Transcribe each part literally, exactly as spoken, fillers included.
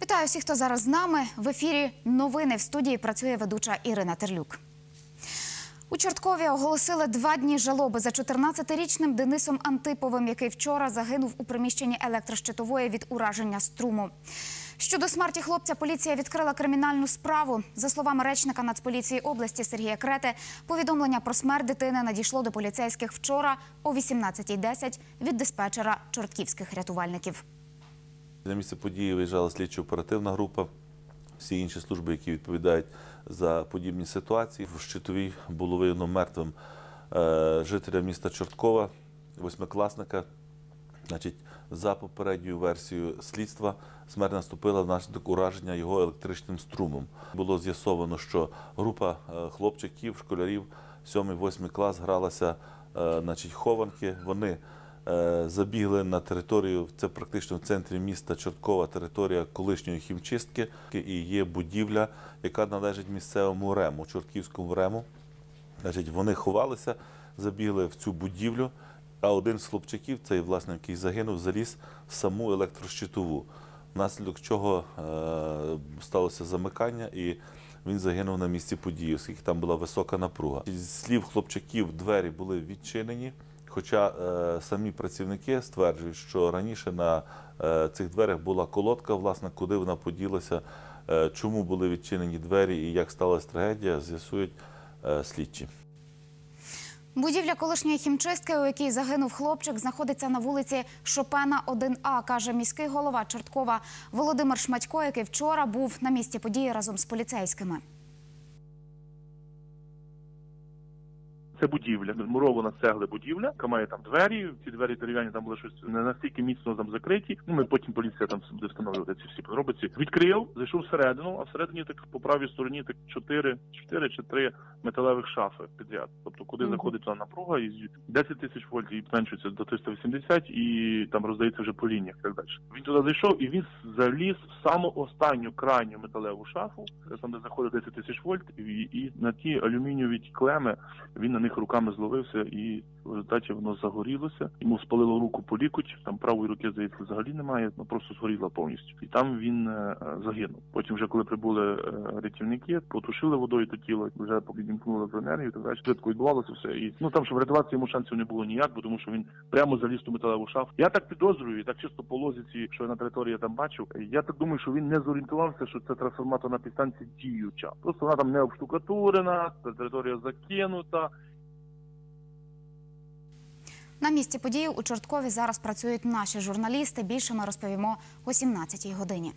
Вітаю всіх, хто зараз з нами. В ефірі новини. В студії працює ведуча Ірина Терлюк. У Чорткові оголосили два дні жалоби за чотирнадцятирічним Денисом Антиповим, який вчора загинув у приміщенні електрощитової від ураження струму. Щодо смерті хлопця, поліція відкрила кримінальну справу. За словами речника Нацполіції області Сергія Крети, повідомлення про смерть дитини надійшло до поліцейських вчора о вісімнадцятій десять від диспетчера чортківських рятувальників. На місце події виїжджала слідчо-оперативна група, всі інші служби, які відповідають за подібні ситуації. В Щитовій було виявлено мертвим е, жителя міста Чорткова, восьмикласника. Значить, за попередньою версією слідства, смерть наступила внаслідок ураження його електричним струмом. Було з'ясовано, що група е, хлопчиків, школярів, сьомий-восьмий клас гралася е, значить, хованки. Вони забігли на територію, це практично в центрі міста Чорткова, територія колишньої хімчистки. І є будівля, яка належить місцевому РЕМу, Чортківському РЕМу. Значить, вони ховалися, забігли в цю будівлю, а один з хлопчиків, цей власне, який загинув, заліз в саму електрощитову. Внаслідок чого е, сталося замикання і він загинув на місці події, оскільки там була висока напруга. Зі слів хлопчаків, двері були відчинені. Хоча е, самі працівники стверджують, що раніше на е, цих дверях була колодка, власне, куди вона поділася, е, чому були відчинені двері і як сталася трагедія, з'ясують е, слідчі. Будівля колишньої хімчистки, у якій загинув хлопчик, знаходиться на вулиці Шопена, один А, каже міський голова Чорткова Володимир Шматько, який вчора був на місці події разом з поліцейськими. Це будівля, мурована з цегли будівля, яка має там двері, ці двері дерев'яні там були щось не настільки міцно там закриті. Ну, ми потім поліція там буде встановлювати ці всі подробиці. Відкрив, зайшов всередину, а всередині так по правій стороні так чотири, чотири чи три металевих шафи підряд. Тобто куди mm-hmm. заходить та напруга, і десять тисяч вольт і зменшується до триста вісімдесят, і там роздається вже по лініях і так далі. Він туди зайшов і він заліз в саму останню крайню металеву шафу, там де заходить десять тисяч вольт, і, і на ті алюмінієві ті клеми він на них руками зловився, і в результаті воно загорілося. Йому спалило руку по лікоть, там правої руки, здається, взагалі немає, ну просто згоріла повністю. І там він е, загинув. Потім вже, коли прибули е, рятівники, потушили водою то тіло, вже відімкнули в енергію, так далі. Швидко відбувалося все. І, ну, там, що врятуватися йому шансів не було ніяк, бо тому що він прямо заліз у металеву шафу. Я так підозрюю, так чисто по лозіці, що я на території там бачив, я так думаю, що він не зорієнтувався, що це трансформаторна підстанція діюча. Просто вона там не обштукатурена, територія закинута. На місці події у Чорткові зараз працюють наші журналісти. Більше ми розповімо о сімнадцятій годині.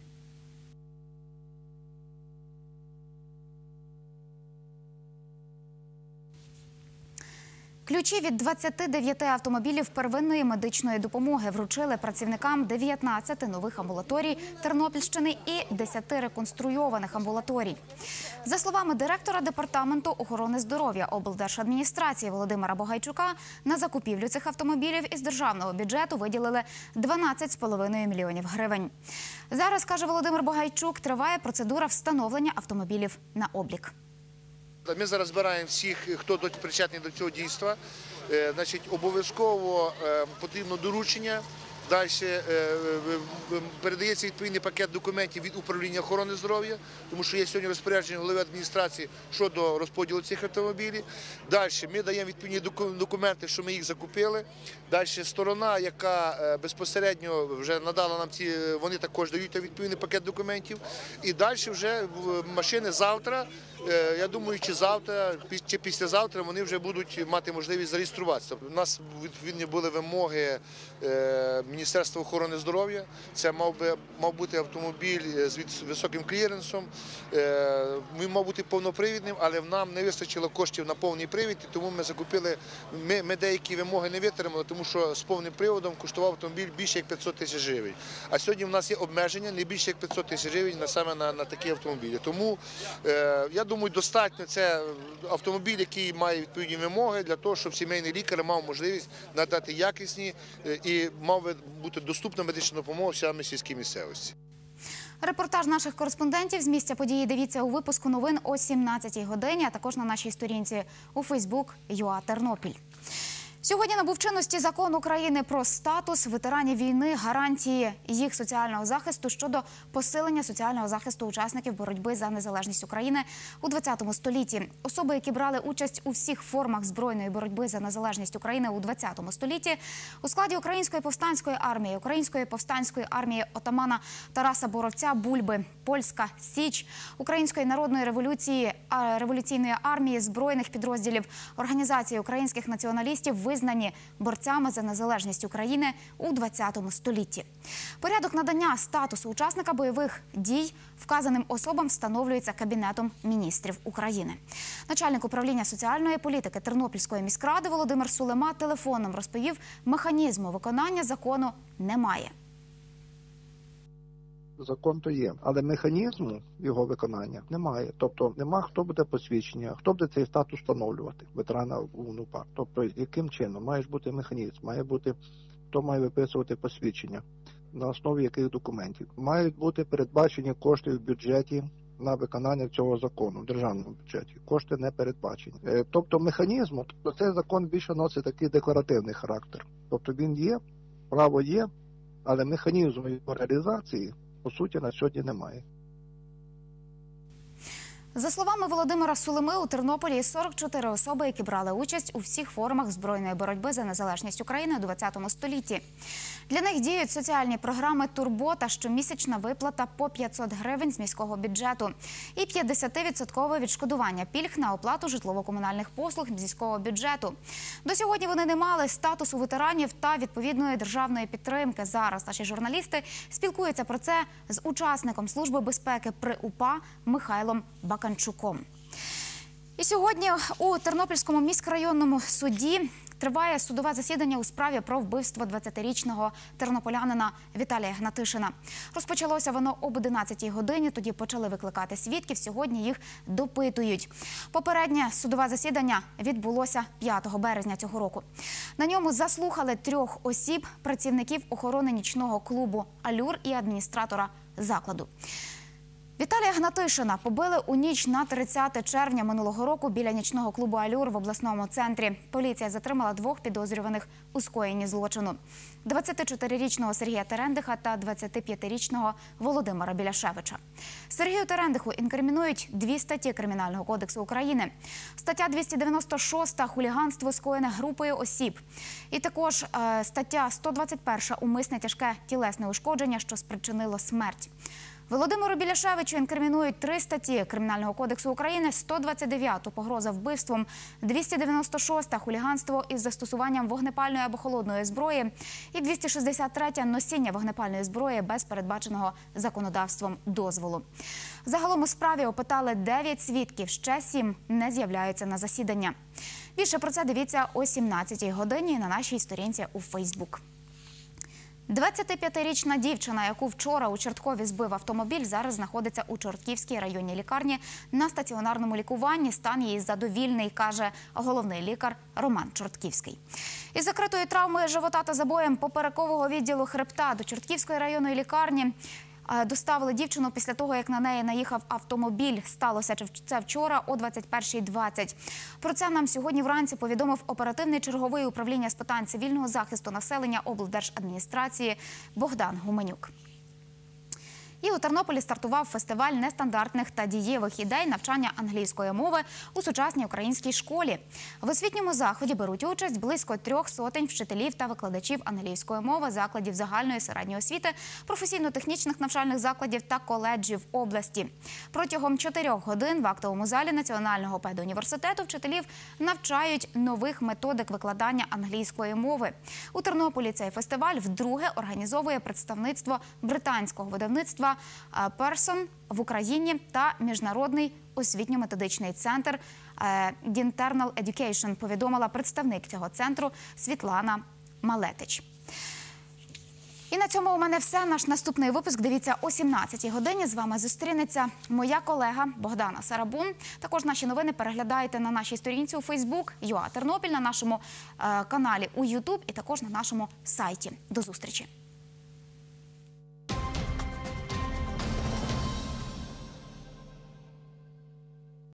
Ключі від двадцяти дев'яти автомобілів первинної медичної допомоги вручили працівникам дев'ятнадцяти нових амбулаторій Тернопільщини і десяти реконструйованих амбулаторій. За словами директора Департаменту охорони здоров'я облдержадміністрації Володимира Богайчука, на закупівлю цих автомобілів із державного бюджету виділили дванадцять з половиною мільйонів гривень. Зараз, каже Володимир Богайчук, триває процедура встановлення автомобілів на облік. Ми зараз збираємо всіх, хто причетний до цього дійства. Значить, обов'язково потрібно доручення. Далі передається відповідний пакет документів від управління охорони здоров'я, тому що є сьогодні розпорядження голови адміністрації щодо розподілу цих автомобілів. Далі ми даємо відповідні документи, що ми їх закупили. Далі сторона, яка безпосередньо вже надала нам ці, вони також дають відповідний пакет документів. І далі вже машини завтра, я думаю, чи завтра, чи післязавтра вони вже будуть мати можливість зареєструватися. У нас відповідні були вимоги Міністерства охорони здоров'я. Це мав би мав бути автомобіль з високим кліренсом. Він мав бути повнопривідним, але нам не вистачило коштів на повний привід, тому ми закупили. Ми, ми деякі вимоги не витримали, тому що з повним приводом коштував автомобіль більше як п'ятсот тисяч гривень. А сьогодні в нас є обмеження не більше як п'ятсот тисяч гривень на саме на, на такі автомобілі. Тому е, я думаю, достатньо це автомобіль, який має відповідні вимоги для того, щоб сімейний лікар мав можливість надати якісні і мав бути доступна медична допомога всіма сільській місцевості. Репортаж наших кореспондентів з місця події дивіться у випуску новин о сімнадцятій годині, а також на нашій сторінці у Фейсбук ЮА Тернопіль. Сьогодні набув чинності закон України про статус ветеранів війни, гарантії їх соціального захисту щодо посилення соціального захисту учасників боротьби за незалежність України у ХХ столітті. Особи, які брали участь у всіх формах збройної боротьби за незалежність України у ХХ столітті, у складі Української повстанської армії, Української повстанської армії отамана Тараса Боровця Бульби, Польська Січ, Української народної революції, революційної армії, збройних підрозділів, Організації українських націоналістів визнані борцями за незалежність України у ХХ столітті. Порядок надання статусу учасника бойових дій вказаним особам встановлюється Кабінетом міністрів України. Начальник управління соціальної політики Тернопільської міськради Володимир Сулема телефоном розповів, механізму виконання закону немає. Закон то є, але механізму його виконання немає. Тобто нема хто буде посвідчення, хто буде цей статус встановлювати, ветерана УНУПА. Тобто яким чином? Має бути механізм, має бути, хто має виписувати посвідчення, на основі яких документів. Мають бути передбачені кошти в бюджеті на виконання цього закону, в державному бюджеті. Кошти не передбачені. Тобто механізму, тобто цей закон більше носить такий декларативний характер. Тобто він є, право є, але механізму його реалізації по суті, на сьогодні немає. За словами Володимира Сулеми, у Тернополі сорок чотири особи, які брали участь у всіх формах збройної боротьби за незалежність України у ХХ столітті. Для них діють соціальні програми «Турбота», щомісячна виплата по п'ятсот гривень з міського бюджету і п'ятдесятивідсоткове відшкодування пільг на оплату житлово-комунальних послуг з міського бюджету. До сьогодні вони не мали статусу ветеранів та відповідної державної підтримки. Зараз наші журналісти спілкуються про це з учасником Служби безпеки при УПА Михайлом Баканчуком. І сьогодні у Тернопільському міськрайонному суді триває судове засідання у справі про вбивство двадцятирічного тернополянина Віталія Гнатишина. Розпочалося воно об одинадцятій годині, тоді почали викликати свідків, сьогодні їх допитують. Попереднє судове засідання відбулося п'ятого березня цього року. На ньому заслухали трьох осіб, працівників охорони нічного клубу «Алюр» і адміністратора закладу. Віталія Гнатишина побили у ніч на тридцяте червня минулого року біля нічного клубу «Алюр» в обласному центрі. Поліція затримала двох підозрюваних у скоєнні злочину – двадцятичотирирічного Сергія Терендиха та двадцятип'ятирічного Володимира Біляшевича. Сергію Терендиху інкримінують дві статті Кримінального кодексу України. Стаття двісті дев'яносто шість – хуліганство, скоєне групою осіб. І також е, стаття сто двадцять перша – умисне тяжке тілесне ушкодження, що спричинило смерть. Володимиру Біляшевичу інкримінують три статті Кримінального кодексу України: сто двадцять дев'ята – погроза вбивством, двісті дев'яносто шіста – хуліганство із застосуванням вогнепальної або холодної зброї і двісті шістдесят третя – носіння вогнепальної зброї без передбаченого законодавством дозволу. Загалом у справі опитали дев'ять свідків, ще сім не з'являються на засідання. Більше про це дивіться о сімнадцятій годині на нашій сторінці у Фейсбук. двадцятип'ятирічна дівчина, яку вчора у Чорткові збив автомобіль, зараз знаходиться у Чортківській районній лікарні на стаціонарному лікуванні. Стан її задовільний, каже головний лікар Роман Чортківський. Із закритою травмою живота та забоєм поперекового відділу хребта до Чортківської районної лікарні доставили дівчину після того, як на неї наїхав автомобіль. Сталося це вчора о двадцять першій двадцять. Про це нам сьогодні вранці повідомив оперативний черговий управління з питань цивільного захисту населення облдержадміністрації Богдан Гуменюк. І у Тернополі стартував фестиваль нестандартних та дієвих ідей навчання англійської мови у сучасній українській школі. В освітньому заході беруть участь близько трьох сотень вчителів та викладачів англійської мови закладів загальної середньої освіти, професійно-технічних навчальних закладів та коледжів області. Протягом чотирьох годин в актовому залі Національного педуніверситету вчителів навчають нових методик викладання англійської мови. У Тернополі цей фестиваль вдруге організовує представництво британського видавництва «Персон» в Україні та Міжнародний освітньо-методичний центр «Internal Education», повідомила представник цього центру Світлана Малетич. І на цьому у мене все. Наш наступний випуск дивіться о сімнадцятій годині. З вами зустрінеться моя колега Богдана Сарабун. Також наші новини переглядайте на нашій сторінці у Фейсбук, ЮА Тернопіль, на нашому е, каналі у Ютуб і також на нашому сайті. До зустрічі!